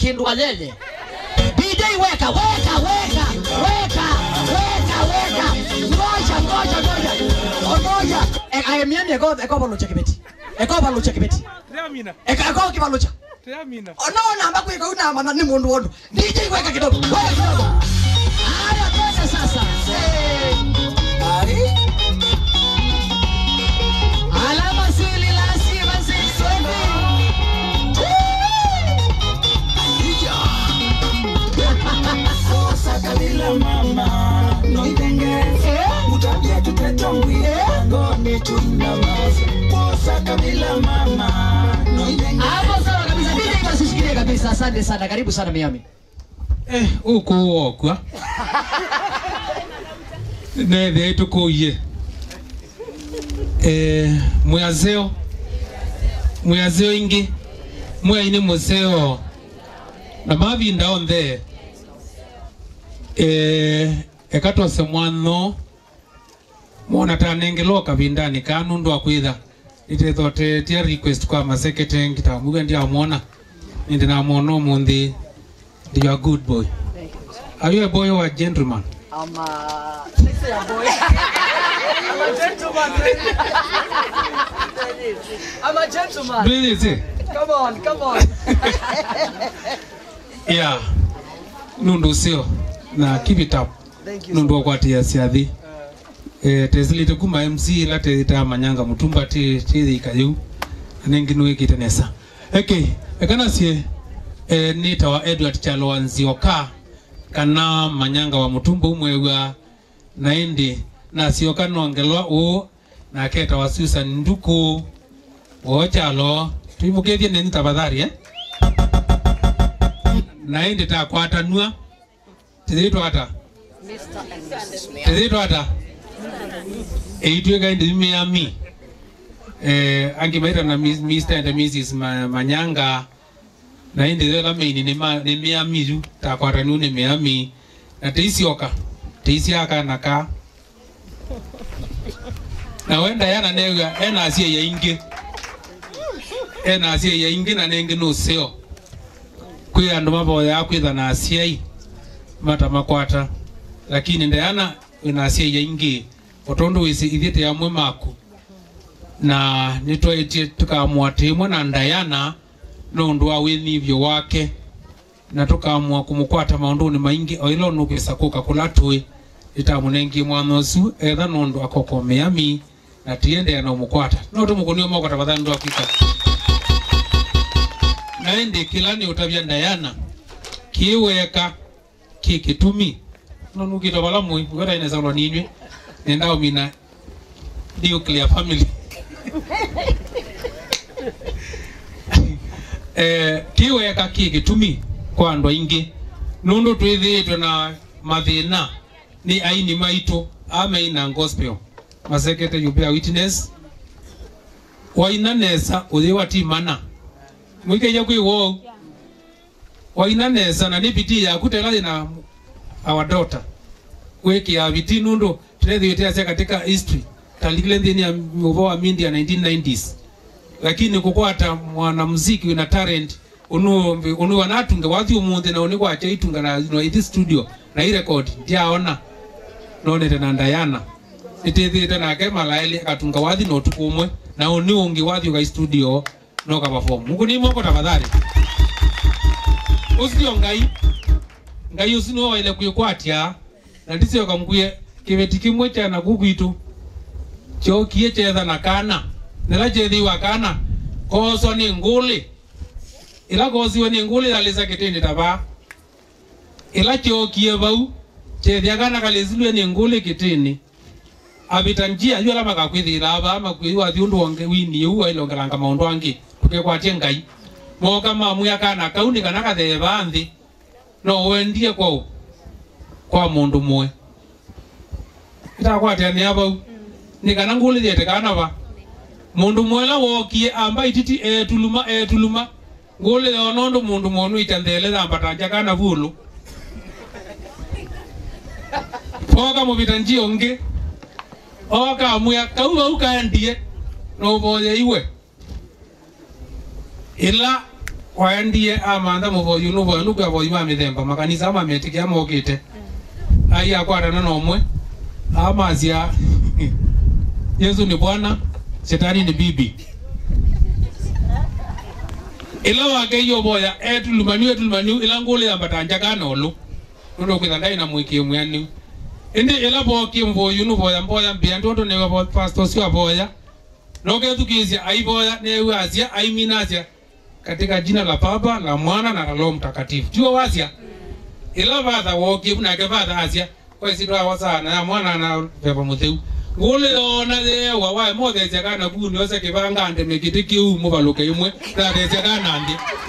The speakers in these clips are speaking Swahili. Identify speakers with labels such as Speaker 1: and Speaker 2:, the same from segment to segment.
Speaker 1: kindu alele. DJ weka. Ngoja. Ayemiani eko lucha kibeti.
Speaker 2: Triamina.
Speaker 1: Eko kibalucha.
Speaker 2: Triamina.
Speaker 1: Ono namba kuiko una mana ni mundu wondo. DJ weka kidogo. Haya twende sasa. Alama sili la siva siswendi.
Speaker 3: Kosa kabila mama no ibenge mutabia tutetongwi ngoni tunamaza. Kosa kabila mama no ibenge.
Speaker 1: Hapo sawa kabisa. DJ basi shikilie kabisa. Asante sana. Karibu sana Miami.
Speaker 2: Uko wokwa. Nede tukoye. Muyazeo ingi. Muyaine museo. Na mavi down there. Ekatose mwano. Mwana tanengelo kabindani kanundu akwitha. Nitetote tia request kwa masekete ngita muga ndia muona. Ninde na muono mundi. You are a good boy. Are you a boy or a gentleman?
Speaker 1: Let's say a boy. I'm a gentleman. I'm a gentleman.
Speaker 2: Really, is it?
Speaker 1: Come on.
Speaker 2: Yeah. Nundu sio. Na keep it up.
Speaker 1: Thank you.
Speaker 2: Nundu wakwati ya siadhi. Tezili kuma MC late ita manyanga mutumba ti ikayu. Anenginu kitanesa. Okay. Ekana sie nita wa Edward Chalo Nzioka kana manyanga wa mutumba umwewa naindi na sioka nongelwa o na keta wa Susan Nduku o Chalo tuimugethie neni tabadhari naindi ta kwata nua tizito hata eitweka indi Miami angimaita na Mr. and Mrs. Manyanga na indi zela meini ni Miami ju ta kwata nu ni Miami na teisiaka naka na wenda yana nega ena asie ya ingi na nengi no seo kwi andu mabo ya kwitha na asie mata makwata lakini ndayana ina asie ya ingi otondo wisi ithite ya mwe maku na nitwaetie tukaamua timwe na ndayana no ndu wa withivyo wake na tukaamua kumukwata maunduni maingi oilo nukisa kuka kulatui itamunengi mwanosu etha nundu akoko Miami na tiende ya na umukwata no tumukunio mwako tafadhali ndu akika na indi kilani utavya ndayana kiweka kikitumi no nukita wala mui wera ineza ulo ninywe nendao mina nuclear family kiweka kikitumi kwa ndo ingi nundu tuithitwe na mathina ni aini maitu ameina gospel masekete you bear witness wainanesa uthiwa timana mwikeja kwiwo wainanesa na nipiti ya kutelathi na our daughter weki ya viti nundu tunethiwitea sia katika history talikile nthini ya muvoa mindi ya 1990s lakini kukwata mwanamuziki wina talent unu wanatunga wathi umuthi na uni kwacha itunga na iti studio na i record ndiaona nonete na ndayana itithite nake malaeli akatunga wathi no tukumwe na uni ungi wathi uka studio no ka perform muku ni moko tafadhali usio ngai usino wa ile kuyikwatia na ndisio kamkuye kibeti kimwe cha na guguitu cho kie chetha na kana nela chethi wa kana koso ni nguli ila kosi ni nguli alisa kitini taba ila cho kie bau chethi kana kalizilwe ni nguli kitini abitanjia yula makakwithira aba ama kwiwa thiundu onge wini uwa ilongelanga maundu angi tukekwatie ngai moka mamu ya kana kauni kana katheba nthi no wendie kwa mundu mwe itakwatia ni abau ni kana nguli thiete kana ba mundu mwela wokie amba ititi tuluma nguli the onondo mundu monu itandele thambataja kana vulu poka mubitanjia onge oka muya kauwa ukaendie no boye iwe ila waendie amanda muvoyu nuvoyu nukwa voyu mamithemba makanisa mametikia mokite ai akwatana nomwe amazia Yesu ni Bwana, Shetani ni bibi. Ila wake yo boya etulumaniu ila ngole ambatanja kanolo ndo kwithanga na mwiki mwani indi ila boki mvoyu nuvoya mboya mbia ndondo ne wa pastor sio boya noge tukizia ai boya ne wazia ai minazia katika jina la Baba la Mwana na la Roho Mtakatifu. Jua wazia ila vadha woki na ke vadha azia kwa sidwa wasana ya mwana na beba mutheu ngole ona de wawa mothe jakana kuni ose kivanga ande mekitiki u mubaluke imwe tare jakana ande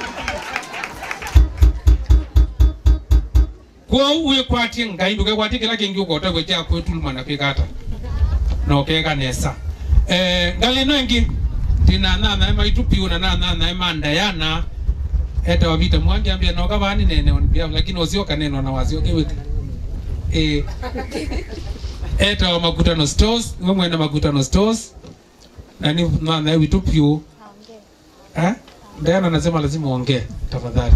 Speaker 2: kwa uwe kwati ngai nduke kwati kila kingi ukota kwe cha kwetu mana kikata no keka nesa ngali nengi tina na maitupiu na na manda yana eta wabita mwangi ambia no kabani nene onbia lakini osio kaneno na wazio keweke eta wa makutano stores mwenda makutano stores nani na vitupio Ndana anasema lazima ongee tafadhali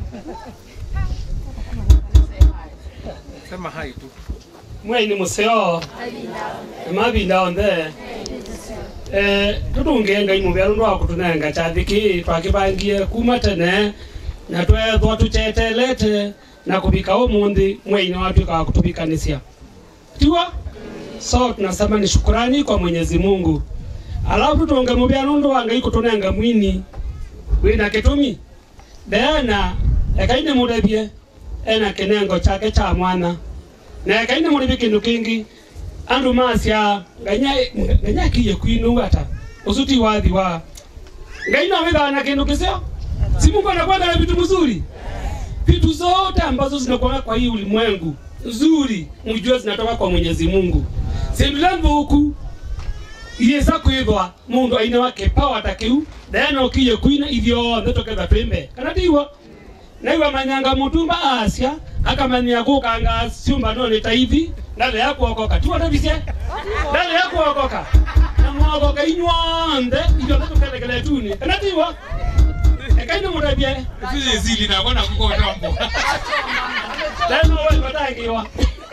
Speaker 2: sema hai tu
Speaker 4: mweni museo mabinda onde tutungenga imubyalu ndo akutunenga chathiki twakibangie kuma tene na twethwa tuchetelete na kubika umundi mweni watu kwa kutubikanisia tiwa so tunasema ni shukrani kwa Mwenyezi Mungu. Alafu tuonge mubyalu ndo wanga ikutunenga mwini wina kitumi dena ekaine mudebie ena kenengo chake cha mwana na ekaine mudebie kindu kingi andu masya ganya kiye kwinu hata usuti wathi wa ngaina wetha na kindu kisio si Mungu anakuwa vitu mzuri vitu zote ambazo zinakuwa kwa hii ulimwengu nzuri mjue zinatoka kwa Mwenyezi Mungu sendulambo huku yesa kuidwa mundu aina wake power takiu dena ukiye kwina ivyo ndotokeza twembe kanatiwa naiwa manyanga mutumba asya akamania kukanga syumba none taivi ndale yako okoka tuwa tabise ndale yako okoka na mwagoka inywande ivyo ndotokeza tuni kanatiwa ekaino murabie
Speaker 2: zile zili na kona kukota mbo
Speaker 4: dena wewe batangiwa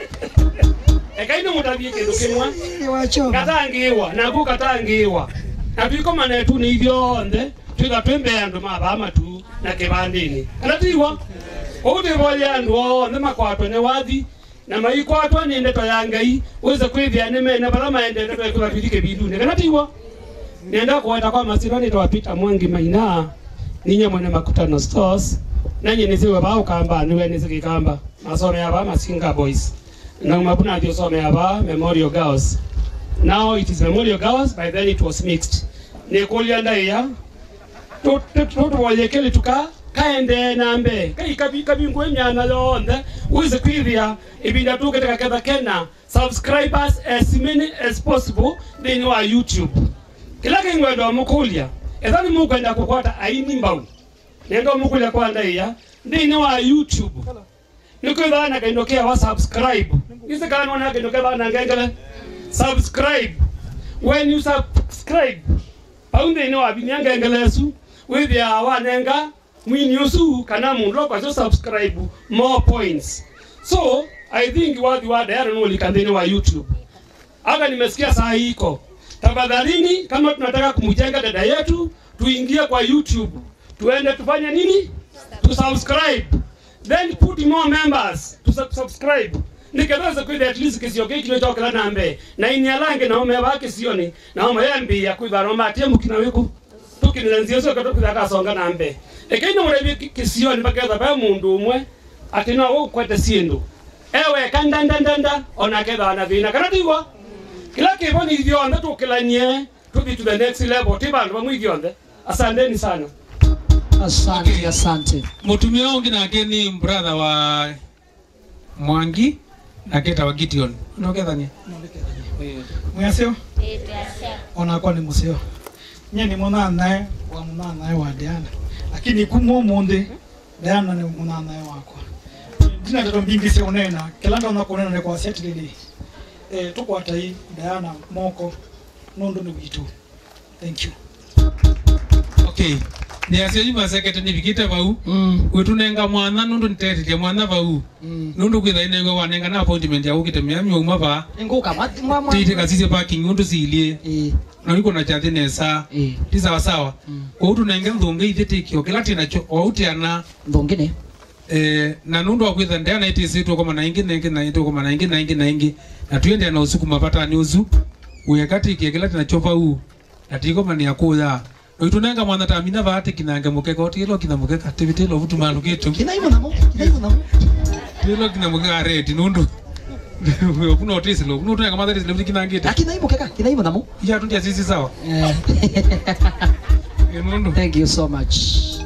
Speaker 4: ekaino mutabie kindu kimwa katangiwa na kukatangiwa na tuko manetu ni hivyo nde tuka twembe andu mabama tu na kibandini kanatiwa ote boya andu nde makwatwa ne wathi na maikwatwa ni ndeto ya ngai uweze kwithia nime na barama ende ndeto kwa bidike bindune kanatiwa nenda kuenda kwa masirani twapita mwangi maina ninya mwene makutano stores nanye nisiwe bao kamba niwe nisikikamba masome aba masinga boys na mabuna dio some aba Memorial Girls. Now it is Memorial Girls, by then it was mixed. Nekulia ndaya toto wajekele tuka kaende nambe kai kabingu emyana londe uze kwivia ibinda tuke tekaketha kena subscribers as many as possible then wa YouTube kila kingwendo mukulia ethani mukwenda kukwata aini mbau nendo mukulia kwa ndaya then wa YouTube nikuwa na kaindokea wa subscribe ise kana na kaindokea bana ngengele subscribe when you subscribe paunde no abinyanga ngelesu with ya wanenga mwinyusu kana mundu kwa subscribe more points so I think what you are there no likandeni wa YouTube hata nimesikia saa hiko tafadhalini kama tunataka kumjenga dada yetu tuingie kwa YouTube tuende tufanye nini to subscribe then put more members to subscribe nikaweza kwenda at least kisio kile toka nambe na inyalange na ume wake sioni na ume yambi ya kuiba roma temu kinaweko tukinanzia so katoka kasonga nambe ekaino mrebi kisioni bakeza ba mundu umwe atina wo kwete siendo ewe kandandanda onakeza na vina kanatiwa kila kiboni hivyo ndo tukilanie to be to the next level tibandu bamwivyo asanteni sana.
Speaker 1: Asante, okay. Asante.
Speaker 2: Mutumia wangu na keni brother wa Mwangi na keta wa Gideon. Unokeza ni?
Speaker 5: Mwasio? Onakuwa ni musio. Nye ni mwana nae wa Diana. Lakini kumu monde Diana ni mwana nae wako. Dina tato mbingi se unena. Kelanga unakonena na kwa seti lili. Tuko watai Diana moko nondo ni witu. Thank you.
Speaker 2: Okay. ni asio yuma sekete ni bikite bau wetunenga mwana nundu ntetete mwana bau nundu kwitha inengwe wanenga na appointment ya ukite miami uma ba
Speaker 1: Nguka mwa.
Speaker 2: tite kasisi parking nundu silie na iko na chathi nesa ti sawa sawa kwa utu nenge ndunge ithete kio kila tina cho outiana
Speaker 1: Ndongine.
Speaker 2: na nundu akwitha ndana itisi tu kama na ingi na itu kama na ingi na tuende na usiku mapata ni uzu uyakati kila tina chopa u atiko mani yakuya oitunenga mwana tamina vate kinange mukeka otilo kina mukeka tibitilo vutu manu kitu
Speaker 1: Kinaimo namo.
Speaker 2: tilo kina mukeka reti nundu kuna otisi lo kuna tunenga madari zile kinangite
Speaker 1: Kinaimo kaka, kinaimo namo.
Speaker 2: ya tundia sisi sawa
Speaker 1: Thank you so much.